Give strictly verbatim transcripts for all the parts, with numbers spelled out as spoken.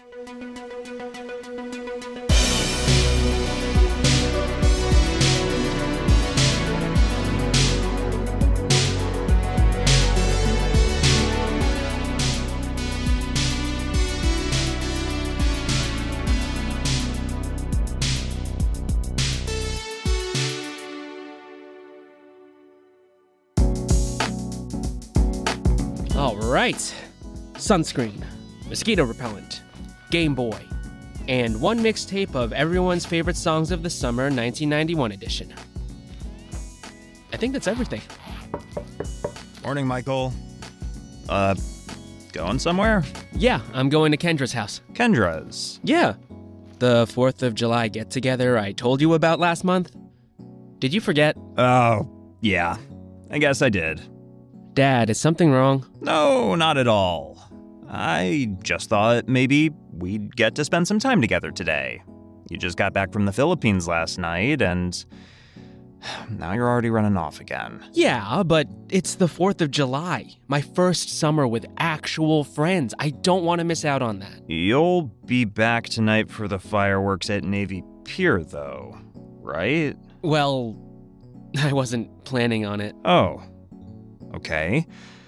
All right, sunscreen, mosquito repellent, Game Boy, and one mixtape of everyone's favorite songs of the summer nineteen ninety-one edition. I think that's everything. Morning, Michael. Uh, going somewhere? Yeah, I'm going to Kendra's house. Kendra's? Yeah, the fourth of July get-together I told you about last month. Did you forget? Oh, yeah. I guess I did. Dad, is something wrong? No, not at all. I just thought maybe we'd get to spend some time together today. You just got back from the Philippines last night, and now you're already running off again. Yeah, but it's the fourth of July, my first summer with actual friends. I don't want to miss out on that. You'll be back tonight for the fireworks at Navy Pier, though, right? Well, I wasn't planning on it. Oh. Okay.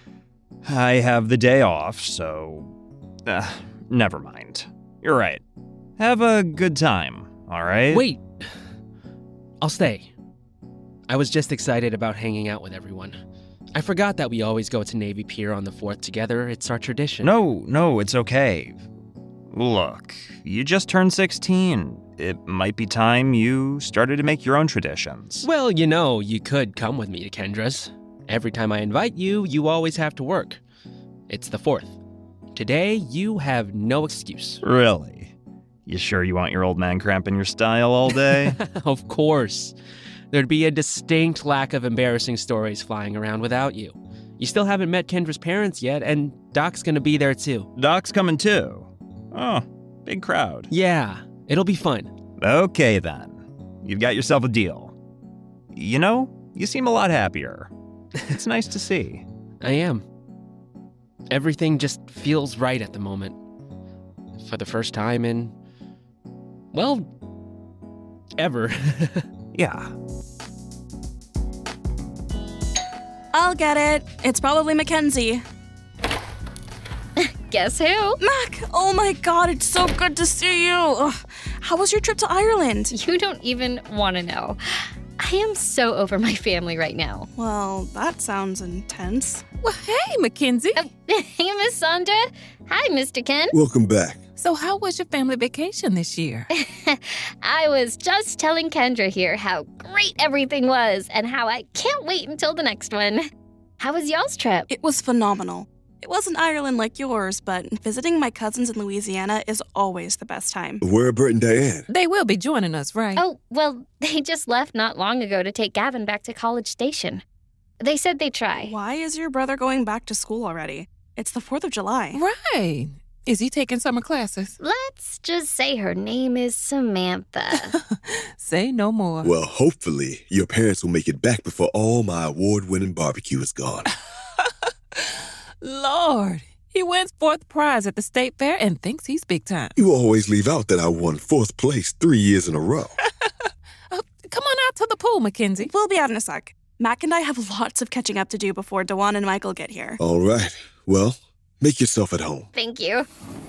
I have the day off, so... Uh, never mind. You're right. Have a good time, all right? Wait. I'll stay. I was just excited about hanging out with everyone. I forgot that we always go to Navy Pier on the fourth together. It's our tradition. No, no, it's okay. Look, you just turned sixteen. It might be time you started to make your own traditions. Well, you know, you could come with me to Kendra's. Every time I invite you, you always have to work. It's the fourth. Today, you have no excuse. Really? You sure you want your old man cramping your style all day? Of course. There'd be a distinct lack of embarrassing stories flying around without you. You still haven't met Kendra's parents yet, and Doc's gonna be there too. Doc's coming too. Oh, big crowd. Yeah, it'll be fun. Okay then. You've got yourself a deal. You know, you seem a lot happier. It's nice to see. I am. Everything just feels right at the moment. For the first time in, well, ever. Yeah. I'll get it. It's probably Mackenzie. Guess who? Mac! Oh my god, it's so good to see you. Ugh. How was your trip to Ireland? You don't even want to know. I am so over my family right now. Well, that sounds intense. Well, hey, Mackenzie. Oh, hey, Miss Sandra. Hi, Mister Ken. Welcome back. So how was your family vacation this year? I was just telling Kendra here how great everything was and how I can't wait until the next one. How was y'all's trip? It was phenomenal. It wasn't Ireland like yours, but visiting my cousins in Louisiana is always the best time. Where are Bert and Diane? They will be joining us, right? Oh, well, they just left not long ago to take Gavin back to College Station. They said they'd try. Why is your brother going back to school already? It's the fourth of July. Right. Is he taking summer classes? Let's just say her name is Samantha. Say no more. Well, hopefully, your parents will make it back before all my award-winning barbecue is gone. Lord, he wins fourth prize at the state fair and thinks he's big time. You always leave out that I won fourth place three years in a row. Oh, come on out to the pool, Mackenzie. We'll be out in a sec. Mac and I have lots of catching up to do before Dewan and Michael get here. All right. Well, make yourself at home. Thank you.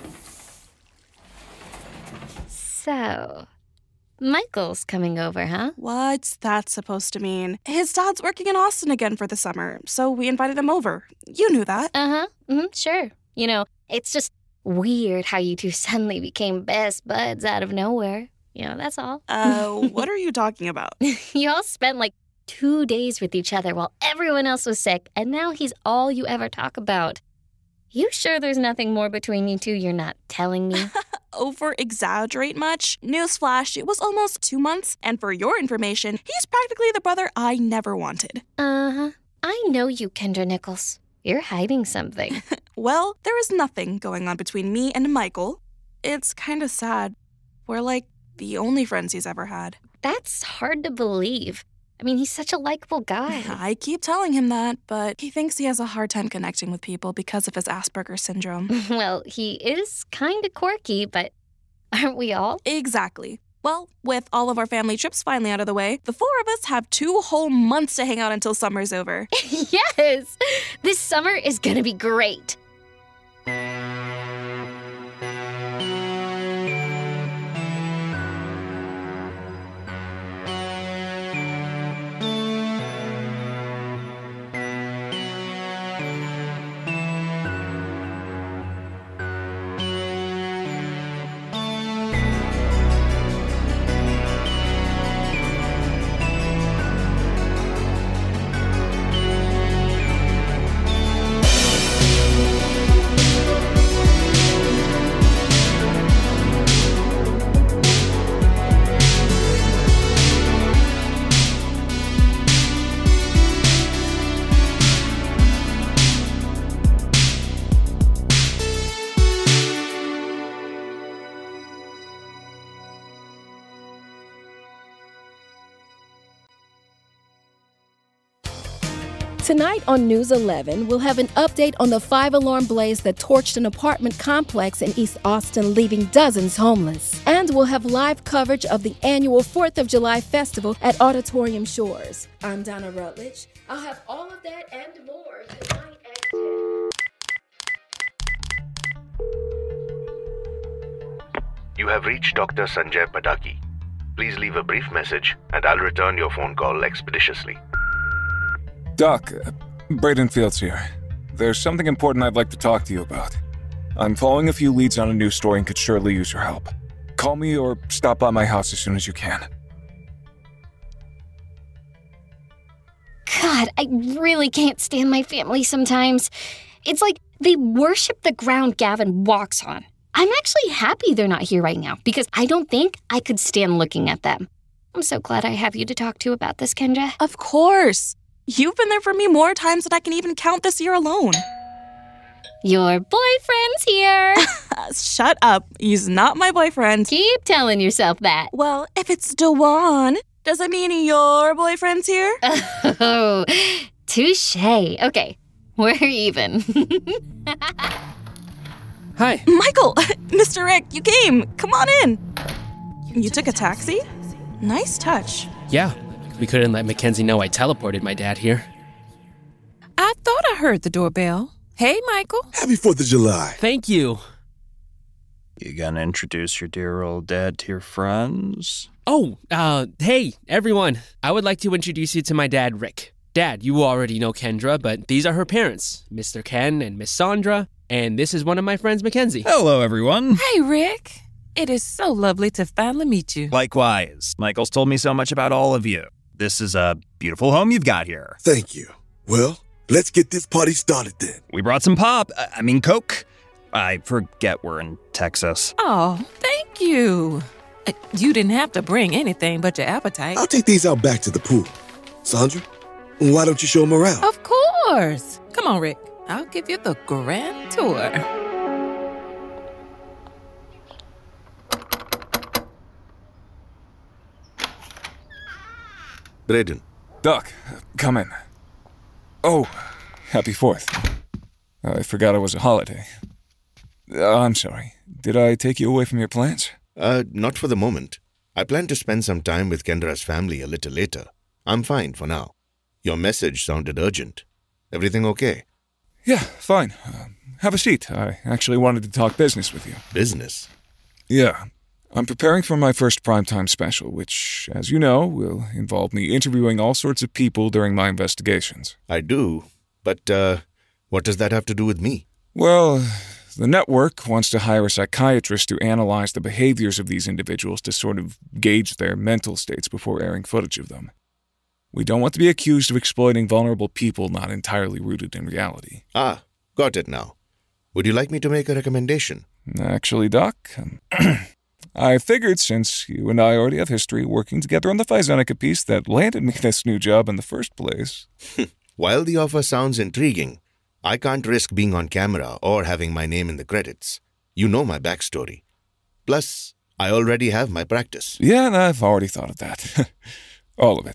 So, Michael's coming over, huh? What's that supposed to mean? His dad's working in Austin again for the summer, so we invited him over. You knew that. Uh-huh. Mm-hmm, sure. You know, it's just weird how you two suddenly became best buds out of nowhere. You know, that's all. Uh, what are you talking about? You all spent like two days with each other while everyone else was sick, and now he's all you ever talk about. You sure there's nothing more between you two you're not telling me? Over-exaggerate much? Newsflash, it was almost two months, and for your information, he's practically the brother I never wanted. Uh-huh. I know you, Kendra Nichols. You're hiding something. Well, there is nothing going on between me and Michael. It's kind of sad. We're like the only friends he's ever had. That's hard to believe. I mean, he's such a likable guy. I keep telling him that, but he thinks he has a hard time connecting with people because of his Asperger's syndrome. Well, he is kind of quirky, but aren't we all? Exactly. Well, with all of our family trips finally out of the way, the four of us have two whole months to hang out until summer's over. Yes! This summer is gonna be great. Tonight on News eleven, we'll have an update on the five-alarm blaze that torched an apartment complex in East Austin, leaving dozens homeless. And we'll have live coverage of the annual fourth of July festival at Auditorium Shores. I'm Donna Rutledge. I'll have all of that and more tonight at ten. You have reached Doctor Sanjay Padaki. Please leave a brief message and I'll return your phone call expeditiously. Doc, uh, Braden Fields here. There's something important I'd like to talk to you about. I'm following a few leads on a news story and could surely use your help. Call me or stop by my house as soon as you can. God, I really can't stand my family sometimes. It's like they worship the ground Gavin walks on. I'm actually happy they're not here right now because I don't think I could stand looking at them. I'm so glad I have you to talk to about this, Kendra. Of course. You've been there for me more times than I can even count this year alone. Your boyfriend's here. Shut up. He's not my boyfriend. Keep telling yourself that. Well, if it's Dewan, does it mean your boyfriend's here? Oh, touche. Okay, we're even. Hi. Michael! Mister Rick, you came. Come on in. You took a taxi? Nice touch. Yeah, we couldn't let Mackenzie know I teleported my dad here. I thought I heard the doorbell. Hey, Michael. Happy fourth of July. Thank you. You gonna introduce your dear old dad to your friends? Oh, uh, hey, everyone. I would like to introduce you to my dad, Rick. Dad, you already know Kendra, but these are her parents, Mister Ken and Miss Sandra, and this is one of my friends, Mackenzie. Hello, everyone. Hey, Rick. It is so lovely to finally meet you. Likewise. Michael's told me so much about all of you. This is a beautiful home you've got here. Thank you. Well, let's get this party started then. We brought some pop. I I mean, Coke. I forget we're in Texas. Oh, thank you. Uh, you didn't have to bring anything but your appetite. I'll take these out back to the pool. Sandra, why don't you show them around? Of course. Come on, Rick. I'll give you the grand tour. Braden. Doc, come in. Oh, happy fourth. I forgot it was a holiday. Uh, I'm sorry. Did I take you away from your plans? Uh, not for the moment. I plan to spend some time with Kendra's family a little later. I'm fine for now. Your message sounded urgent. Everything okay? Yeah, fine. Uh, have a seat. I actually wanted to talk business with you. Business? Yeah. I'm preparing for my first primetime special, which, as you know, will involve me interviewing all sorts of people during my investigations. I do, but, uh, what does that have to do with me? Well, the network wants to hire a psychiatrist to analyze the behaviors of these individuals to sort of gauge their mental states before airing footage of them. We don't want to be accused of exploiting vulnerable people not entirely rooted in reality. Ah, got it now. Would you like me to make a recommendation? Actually, Doc, um, I figured since you and I already have history working together on the Physonica piece that landed me this new job in the first place. While the offer sounds intriguing, I can't risk being on camera or having my name in the credits. You know my backstory. Plus, I already have my practice. Yeah, and I've already thought of that. All of it.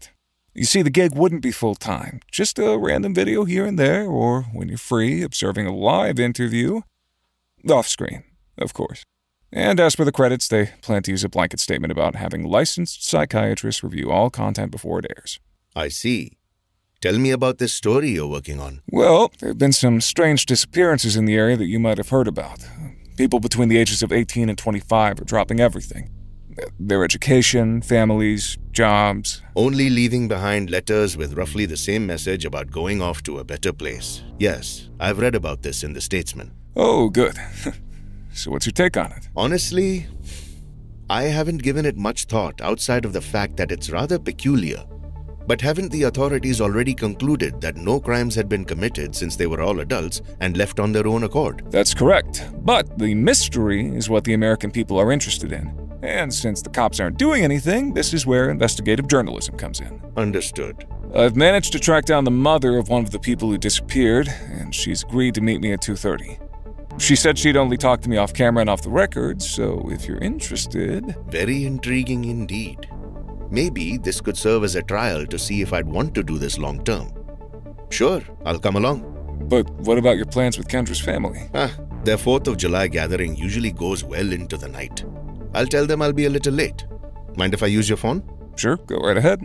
You see, the gig wouldn't be full-time, just a random video here and there, or when you're free, observing a live interview. Off-screen, of course. And as for the credits, they plan to use a blanket statement about having licensed psychiatrists review all content before it airs. I see. Tell me about this story you're working on. Well, there have been some strange disappearances in the area that you might have heard about. People between the ages of eighteen and twenty-five are dropping everything. Their education, families, jobs. Only leaving behind letters with roughly the same message about going off to a better place. Yes, I've read about this in The Statesman. Oh, good. So what's your take on it? Honestly, I haven't given it much thought outside of the fact that it's rather peculiar. But haven't the authorities already concluded that no crimes had been committed since they were all adults and left on their own accord? That's correct. But the mystery is what the American people are interested in. And since the cops aren't doing anything, this is where investigative journalism comes in. Understood. I've managed to track down the mother of one of the people who disappeared, and she's agreed to meet me at two thirty. She said she'd only talk to me off camera and off the record, so if you're interested... Very intriguing indeed. Maybe this could serve as a trial to see if I'd want to do this long term. Sure, I'll come along. But what about your plans with Kendra's family? Ah, their fourth of July gathering usually goes well into the night. I'll tell them I'll be a little late. Mind if I use your phone? Sure, go right ahead.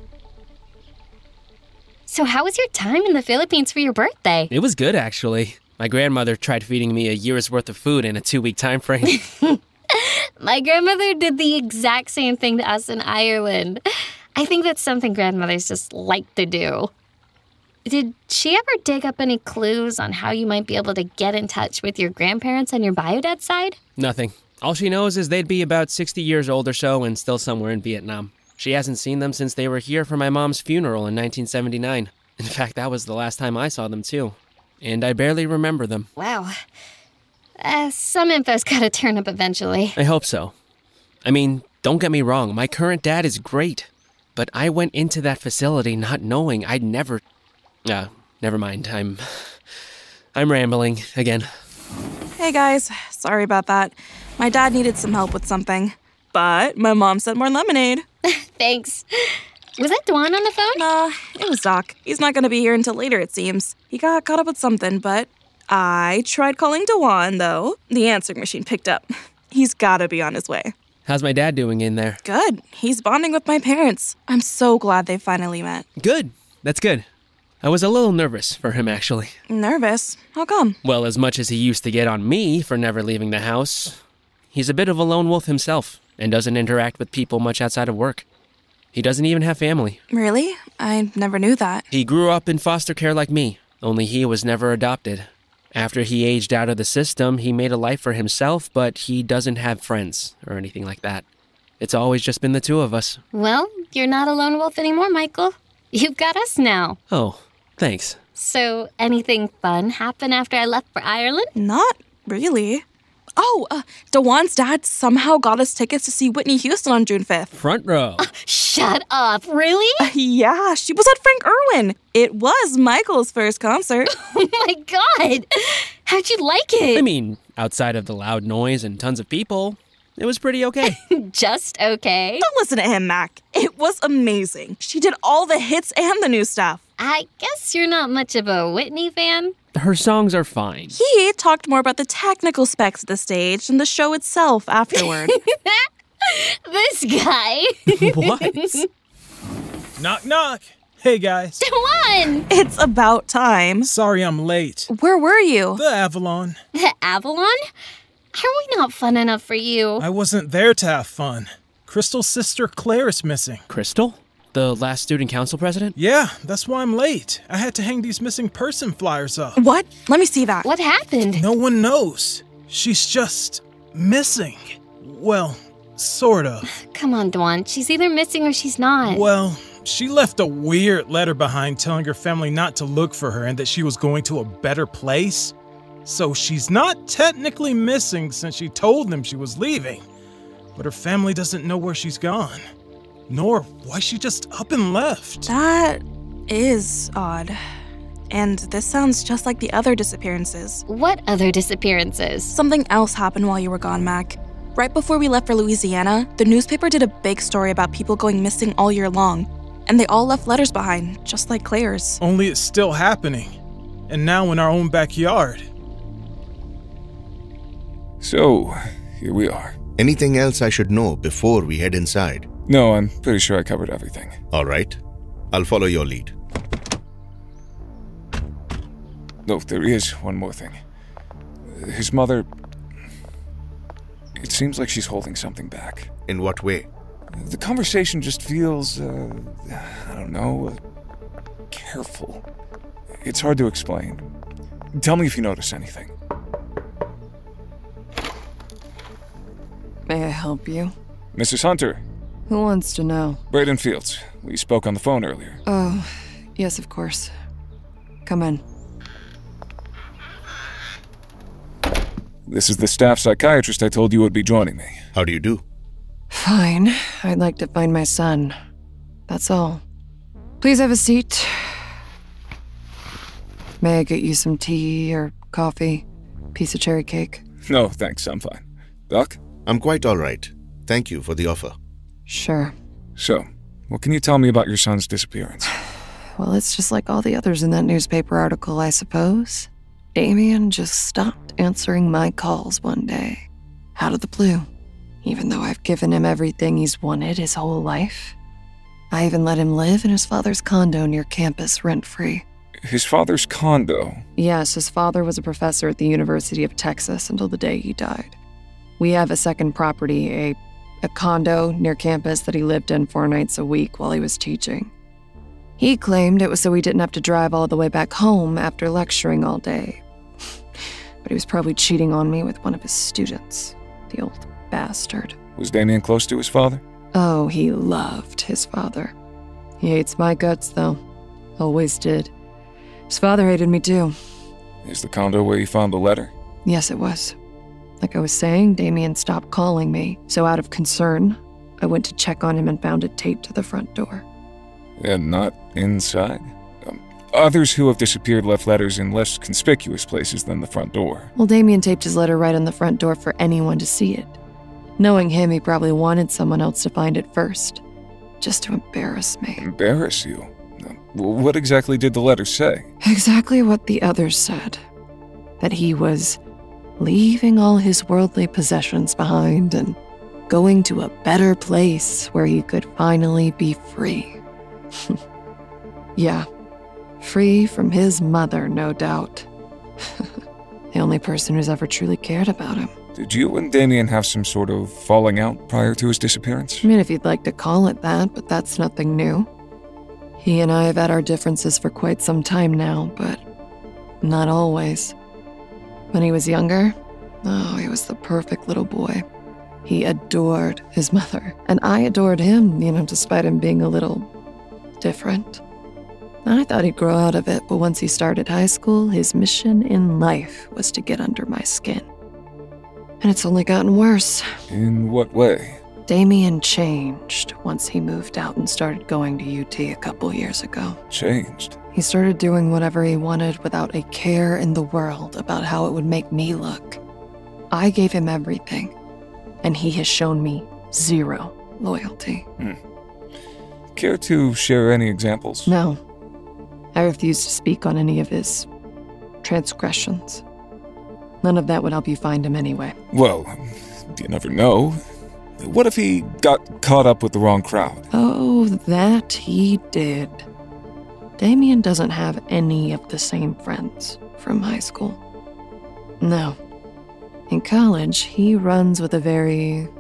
So how was your time in the Philippines for your birthday? It was good, actually. My grandmother tried feeding me a year's worth of food in a two-week time frame. My grandmother did the exact same thing to us in Ireland. I think that's something grandmothers just like to do. Did she ever dig up any clues on how you might be able to get in touch with your grandparents on your bio-dad side? Nothing. All she knows is they'd be about sixty years old or so and still somewhere in Vietnam. She hasn't seen them since they were here for my mom's funeral in nineteen seventy-nine. In fact, that was the last time I saw them, too. And I barely remember them. Wow. Uh, some info's gotta turn up eventually. I hope so. I mean, don't get me wrong, my current dad is great. But I went into that facility not knowing I'd never... Uh, never mind, I'm... I'm rambling again. Hey guys, sorry about that. My dad needed some help with something. But my mom sent more lemonade. Thanks. Was that Dwan on the phone? Nah, it was Doc. He's not gonna be here until later, it seems. He got caught up with something, but I tried calling Dwan, though. The answering machine picked up. He's gotta be on his way. How's my dad doing in there? Good. He's bonding with my parents. I'm so glad they finally met. Good. That's good. I was a little nervous for him, actually. Nervous? How come? Well, as much as he used to get on me for never leaving the house, he's a bit of a lone wolf himself and doesn't interact with people much outside of work. He doesn't even have family. Really? I never knew that. He grew up in foster care like me, only he was never adopted. After he aged out of the system, he made a life for himself, but he doesn't have friends or anything like that. It's always just been the two of us. Well, you're not a lone wolf anymore, Michael. You've got us now. Oh, thanks. So, anything fun happen after I left for Ireland? Not really. Oh, uh, Dewan's dad somehow got us tickets to see Whitney Houston on June fifth. Front row. Uh, shut up, really? Uh, yeah, she was at Frank Irwin. It was Michael's first concert. Oh my god! How'd you like it? I mean, outside of the loud noise and tons of people, it was pretty okay. Just okay? Don't listen to him, Mac. It was amazing. She did all the hits and the new stuff. I guess you're not much of a Whitney fan. Her songs are fine. He talked more about the technical specs of the stage and the show itself afterward. This guy. What? Knock, knock. Hey, guys. Dewan! It's about time. Sorry I'm late. Where were you? The Avalon. The Avalon? Are we not fun enough for you? I wasn't there to have fun. Crystal's sister Claire is missing. Crystal? The last student council president? Yeah, that's why I'm late. I had to hang these missing person flyers up. What? Let me see that. What happened? No one knows. She's just missing. Well, sort of. Come on, Dwan. She's either missing or she's not. Well, she left a weird letter behind telling her family not to look for her and that she was going to a better place. So she's not technically missing since she told them she was leaving. But her family doesn't know where she's gone. Nor why she just up and left. That is odd. And this sounds just like the other disappearances. What other disappearances? Something else happened while you were gone, Mac. Right before we left for Louisiana, the newspaper did a big story about people going missing all year long. And they all left letters behind, just like Claire's. Only it's still happening. And now in our own backyard. So, here we are. Anything else I should know before we head inside? No, I'm pretty sure I covered everything. All right. I'll follow your lead. No, there is one more thing. His mother... It seems like she's holding something back. In what way? The conversation just feels, uh, I don't know, uh, careful. It's hard to explain. Tell me if you notice anything. May I help you? Missus Hunter. Who wants to know? Braden Fields. We spoke on the phone earlier. Oh, yes, of course. Come in. This is the staff psychiatrist I told you would be joining me. How do you do? Fine. I'd like to find my son. That's all. Please have a seat. May I get you some tea or coffee? Piece of cherry cake? No, thanks. I'm fine. Doc? I'm quite all right. Thank you for the offer. Sure. So, what can you tell me about your son's disappearance? Well, it's just like all the others in that newspaper article, I suppose. Damien just stopped answering my calls one day. Out of the blue. Even though I've given him everything he's wanted his whole life. I even let him live in his father's condo near campus, rent-free. His father's condo? Yes, his father was a professor at the University of Texas until the day he died. We have a second property, a, a condo near campus that he lived in four nights a week while he was teaching. He claimed it was so he didn't have to drive all the way back home after lecturing all day. But he was probably cheating on me with one of his students, the old bastard. Was Damien close to his father? Oh, he loved his father. He hates my guts, though. Always did. His father hated me, too. Is the condo where you found the letter? Yes, it was. Like I was saying, Damien stopped calling me, so out of concern, I went to check on him and found it taped to the front door. And not inside? Um, others who have disappeared left letters in less conspicuous places than the front door. Well, Damien taped his letter right on the front door for anyone to see it. Knowing him, he probably wanted someone else to find it first, just to embarrass me. Embarrass you? What exactly did the letter say? Exactly what the others said. That he was leaving all his worldly possessions behind and going to a better place where he could finally be free. Yeah, free from his mother, no doubt. The only person who's ever truly cared about him. Did you and Damien have some sort of falling out prior to his disappearance? I mean, if you'd like to call it that, but that's nothing new. He and I have had our differences for quite some time now, but not always. When he was younger, oh, he was the perfect little boy. He adored his mother, and I adored him, you know, despite him being a little different. I thought he'd grow out of it, but once he started high school, his mission in life was to get under my skin. And it's only gotten worse. In what way? Damien changed once he moved out and started going to U T a couple years ago. Changed? He started doing whatever he wanted without a care in the world about how it would make me look. I gave him everything, and he has shown me zero loyalty. Hmm. Care to share any examples? No. I refuse to speak on any of his transgressions. None of that would help you find him anyway. Well, you never know. What if he got caught up with the wrong crowd? Oh, that he did. Damien doesn't have any of the same friends from high school. No. In college, he runs with a very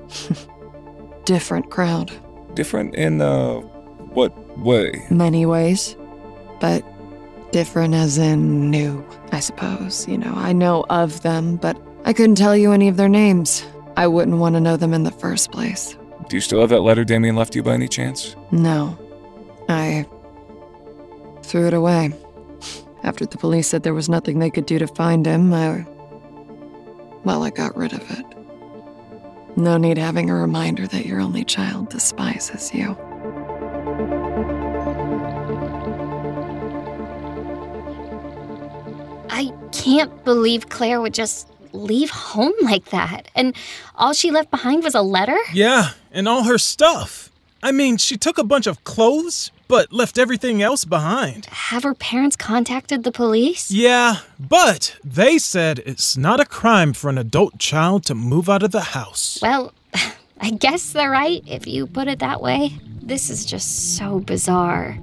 different crowd. Different in, uh, what way? Many ways. But different as in new, I suppose. You know, I know of them, but I couldn't tell you any of their names. I wouldn't want to know them in the first place. Do you still have that letter Damien left you by any chance? No. I threw it away. After the police said there was nothing they could do to find him, I... well, I got rid of it. No need having a reminder that your only child despises you. I can't believe Claire would just leave home like that. And all she left behind was a letter? Yeah, and all her stuff. I mean, she took a bunch of clothes, but left everything else behind. Have her parents contacted the police? Yeah, but they said it's not a crime for an adult child to move out of the house. Well, I guess they're right if you put it that way. This is just so bizarre.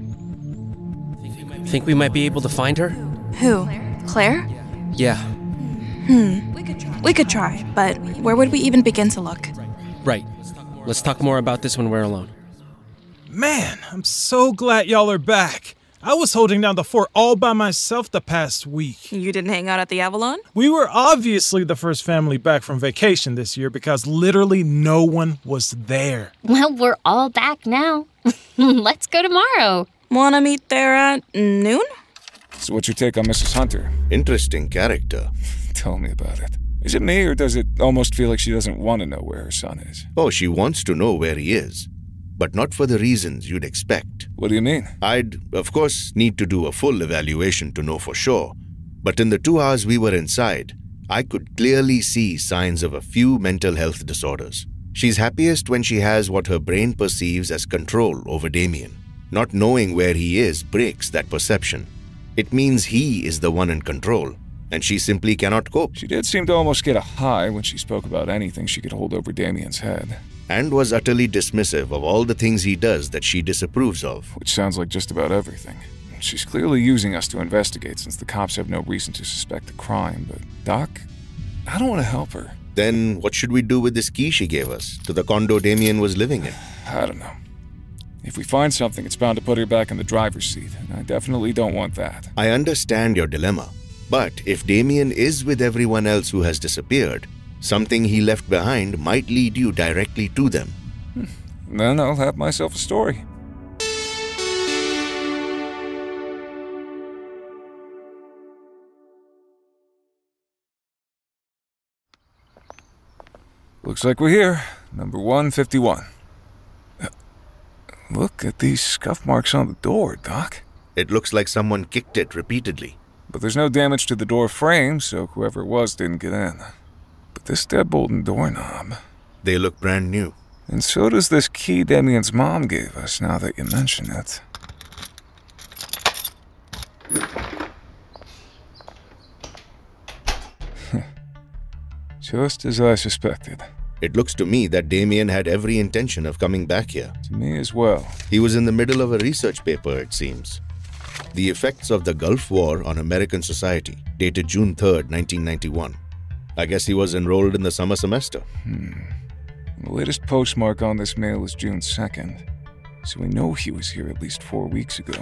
Think we might be able to find her? Who? Claire? Yeah. Hmm. We could try, but where would we even begin to look? Right. Let's talk more about this when we're alone. Man, I'm so glad y'all are back. I was holding down the fort all by myself the past week. You didn't hang out at the Avalon? We were obviously the first family back from vacation this year because literally no one was there. Well, we're all back now. Let's go tomorrow. Wanna meet there at noon? So what's your take on Missus Hunter? Interesting character. Tell me about it. Is it me, or does it almost feel like she doesn't want to know where her son is? Oh, she wants to know where he is, but not for the reasons you'd expect. What do you mean? I'd, of course, need to do a full evaluation to know for sure, but in the two hours we were inside, I could clearly see signs of a few mental health disorders. She's happiest when she has what her brain perceives as control over Damien. Not knowing where he is breaks that perception. It means he is the one in control, and she simply cannot cope. She did seem to almost get a high when she spoke about anything she could hold over Damien's head. And was utterly dismissive of all the things he does that she disapproves of. Which sounds like just about everything. She's clearly using us to investigate since the cops have no reason to suspect a crime, but Doc, I don't want to help her. Then what should we do with this key she gave us to the condo Damien was living in? I don't know. If we find something, it's bound to put her back in the driver's seat, and I definitely don't want that. I understand your dilemma, but if Damien is with everyone else who has disappeared, something he left behind might lead you directly to them. Hmm. Then I'll have myself a story. Looks like we're here. Number one fifty-one. Look at these scuff marks on the door, Doc. It looks like someone kicked it repeatedly. But there's no damage to the door frame, so whoever it was didn't get in. But this deadbolt and doorknob... They look brand new. And so does this key Damien's mom gave us, now that you mention it. Just as I suspected. It looks to me that Damien had every intention of coming back here. To me as well. He was in the middle of a research paper, it seems. The Effects of the Gulf War on American Society, dated June third, nineteen ninety-one. I guess he was enrolled in the summer semester. Hmm. The latest postmark on this mail is June second, so we know he was here at least four weeks ago.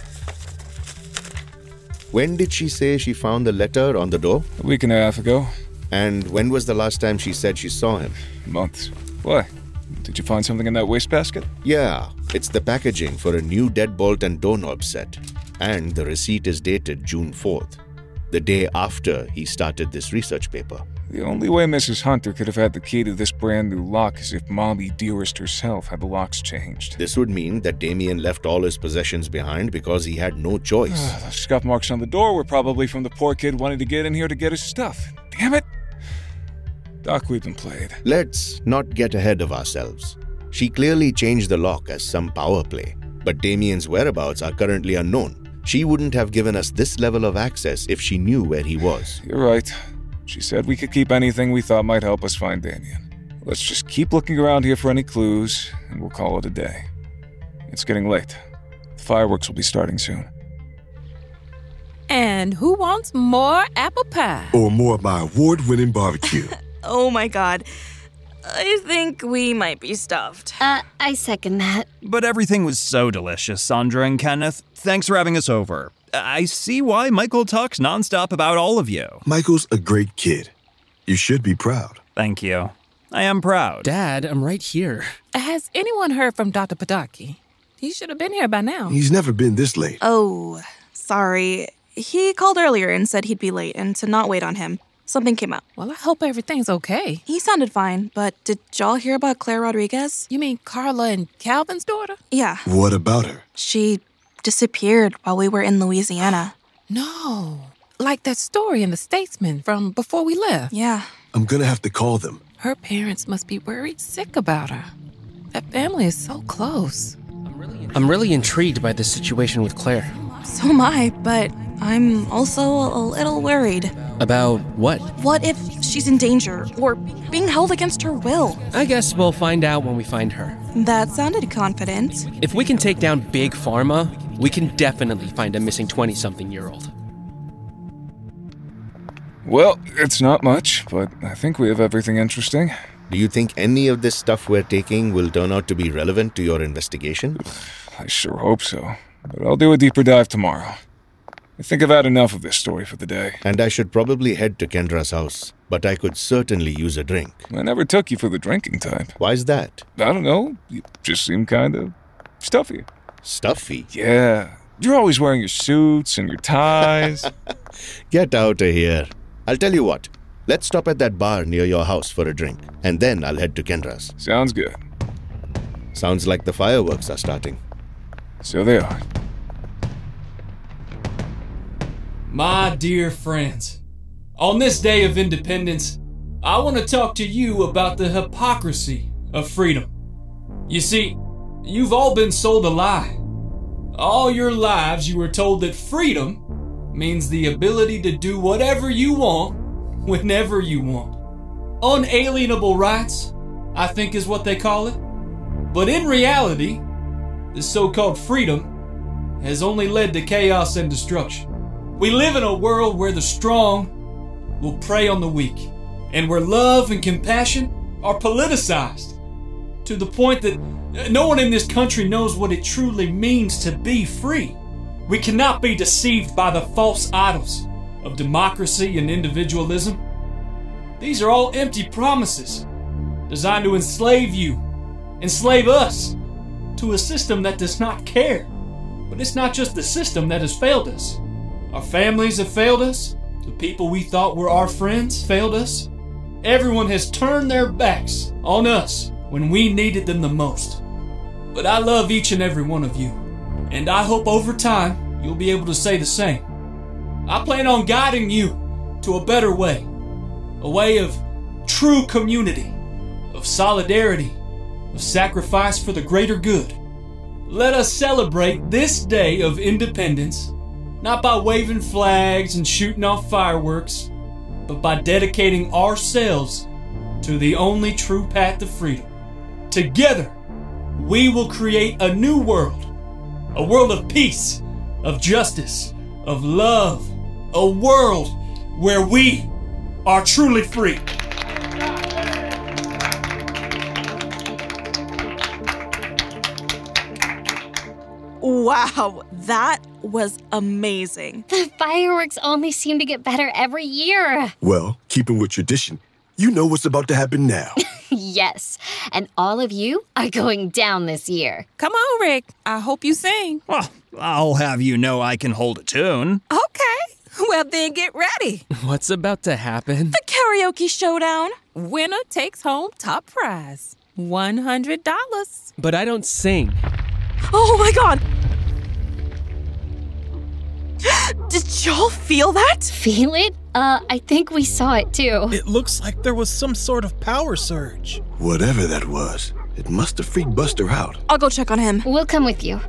When did she say she found the letter on the door? A week and a half ago. And when was the last time she said she saw him? Months. Why? Did you find something in that wastebasket? Yeah, it's the packaging for a new deadbolt and doorknob set. And the receipt is dated June fourth, the day after he started this research paper. The only way Missus Hunter could have had the key to this brand new lock is if Mommy Dearest herself had the locks changed. This would mean that Damien left all his possessions behind because he had no choice. The scuff marks on the door were probably from the poor kid wanting to get in here to get his stuff. Damn it! Doc, we've been played. Let's not get ahead of ourselves. She clearly changed the lock as some power play, but Damien's whereabouts are currently unknown. She wouldn't have given us this level of access if she knew where he was. You're right. She said we could keep anything we thought might help us find Damien. Let's just keep looking around here for any clues, and we'll call it a day. It's getting late. The fireworks will be starting soon. And who wants more apple pie? Or more of my award-winning barbecue. Oh my god. I think we might be stuffed. Uh, I second that. But everything was so delicious, Sandra and Kenneth. Thanks for having us over. I see why Michael talks nonstop about all of you. Michael's a great kid. You should be proud. Thank you. I am proud. Dad, I'm right here. Has anyone heard from Doctor Padaki? He should have been here by now. He's never been this late. Oh, sorry. He called earlier and said he'd be late and to not wait on him. Something came up. Well, I hope everything's okay. He sounded fine, but did y'all hear about Claire Rodriguez? You mean Carla and Calvin's daughter? Yeah. What about her? She disappeared while we were in Louisiana. No. Like that story in The Statesman from before we left. Yeah. I'm gonna have to call them. Her parents must be worried sick about her. That family is so close. I'm really intrigued by this situation with Claire. So am I, but I'm also a little worried. About what? What if she's in danger or being held against her will? I guess we'll find out when we find her. That sounded confident. If we can take down Big Pharma, we can definitely find a missing twenty-something-year-old. Well, it's not much, but I think we have everything interesting. Do you think any of this stuff we're taking will turn out to be relevant to your investigation? I sure hope so, but I'll do a deeper dive tomorrow. I think I've had enough of this story for the day. And I should probably head to Kendra's house, but I could certainly use a drink. I never took you for the drinking type. Why's that? I don't know, you just seem kind of stuffy. Stuffy? Yeah, you're always wearing your suits and your ties. Get out of here. I'll tell you what, let's stop at that bar near your house for a drink, and then I'll head to Kendra's. Sounds good. Sounds like the fireworks are starting. So they are. My dear friends, on this day of independence, I want to talk to you about the hypocrisy of freedom. You see, you've all been sold a lie. All your lives you were told that freedom means the ability to do whatever you want, whenever you want. Unalienable rights, I think is what they call it. But in reality, this so-called freedom has only led to chaos and destruction. We live in a world where the strong will prey on the weak, and where love and compassion are politicized to the point that no one in this country knows what it truly means to be free. We cannot be deceived by the false idols of democracy and individualism. These are all empty promises designed to enslave you, enslave us, to a system that does not care. But it's not just the system that has failed us. Our families have failed us. The people we thought were our friends failed us. Everyone has turned their backs on us when we needed them the most. But I love each and every one of you, and I hope over time you'll be able to say the same. I plan on guiding you to a better way, a way of true community, of solidarity, of sacrifice for the greater good. Let us celebrate this day of independence, not by waving flags and shooting off fireworks, but by dedicating ourselves to the only true path to freedom. Together, we will create a new world, a world of peace, of justice, of love, a world where we are truly free. Wow, that was amazing. The fireworks only seem to get better every year. Well, keeping with tradition, you know what's about to happen now. Yes, and all of you are going down this year. Come on, Rick. I hope you sing. Well, I'll have you know I can hold a tune. Okay. Well, then get ready. What's about to happen? The karaoke showdown. Winner takes home top prize. one hundred dollars. But I don't sing. Oh my god! Did y'all feel that? Feel it? Uh, I think we saw it too. It looks like there was some sort of power surge. Whatever that was, it must have freaked Buster out. I'll go check on him. We'll come with you.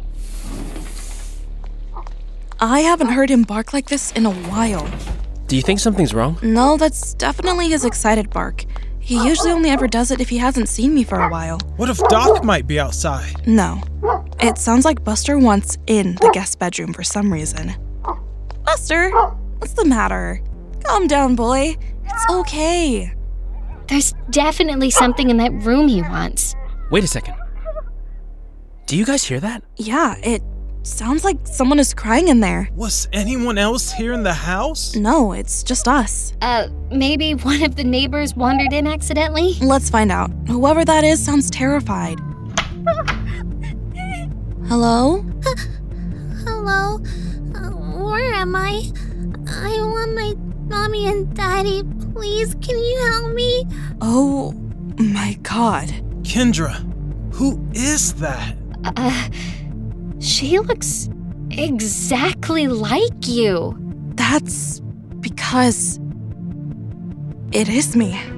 I haven't heard him bark like this in a while. Do you think something's wrong? No, that's definitely his excited bark. He usually only ever does it if he hasn't seen me for a while. What if Doc might be outside? No. It sounds like Buster wants in the guest bedroom for some reason. Buster, what's the matter? Calm down, boy. It's okay. There's definitely something in that room he wants. Wait a second. Do you guys hear that? Yeah, it sounds like someone is crying in there. Was anyone else here in the house? No, it's just us. Uh, maybe one of the neighbors wandered in accidentally? Let's find out. Whoever that is sounds terrified. Hello? Hello? Uh, where am I? I want my mommy and daddy. Please, can you help me? Oh my god. Kendra, who is that? Uh, she looks exactly like you. That's because it is me.